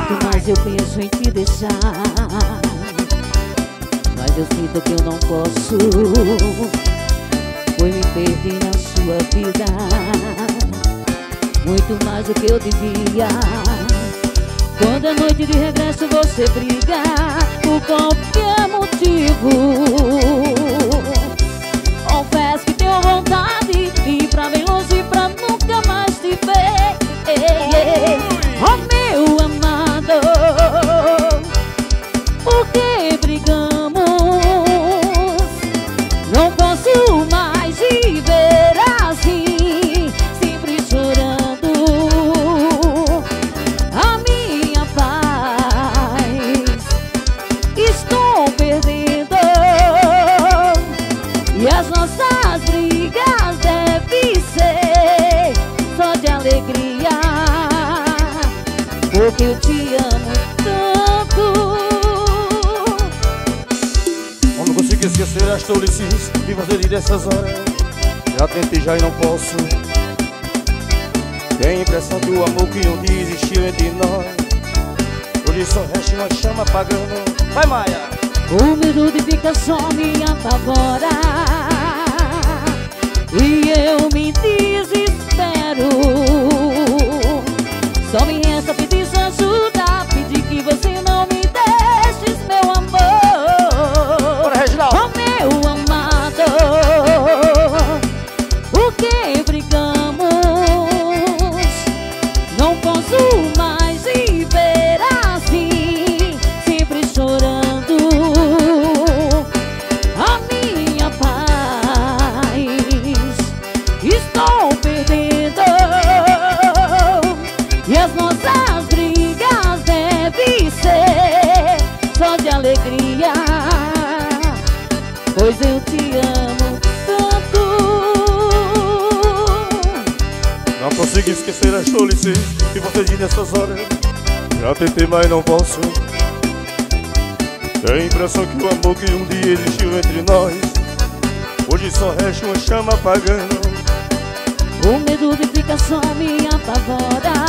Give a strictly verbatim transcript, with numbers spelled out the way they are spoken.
Quanto mais eu penso em te deixar, mas eu sinto que eu não posso. Foi me perder na sua vida, muito mais do que eu devia. Quando à noite de regresso você briga por qualquer motivo, confesso que tenho vontade de ir pra bem longe pra nunca mais te ver. Oh meu amado, por que brigamos? Não posso mais viver assim, sempre chorando. A minha paz estou perdendo, e as nossas brigas devem ser só de alegria, porque eu te amo tanto. Eu não consigo esquecer as tolices de você de dessas horas. Já tentei já e não posso. Tenho a impressão que o amor que um dia existiu entre nós, hoje só resta uma chama apagando. Vai, Maia! O medo de ficar só me apavora, e eu me desespero. Só me resta pedir sua ajuda, pedir que você não me deixes, meu amor. Bora, Reginaldo! Oh meu amado, por que brigamos? Não posso mais viver assim, sempre chorando. A minha paz estou perdendo, e as nossas brigas devem ser só de alegria, pois eu te amo tanto. Não consigo esquecer as tolices que você diz nessas horas. Já tentei, mas não posso. Tenho a impressão que o amor que um dia existiu entre nós, hoje só resta uma chama apagando. O medo de ficar só me apavora,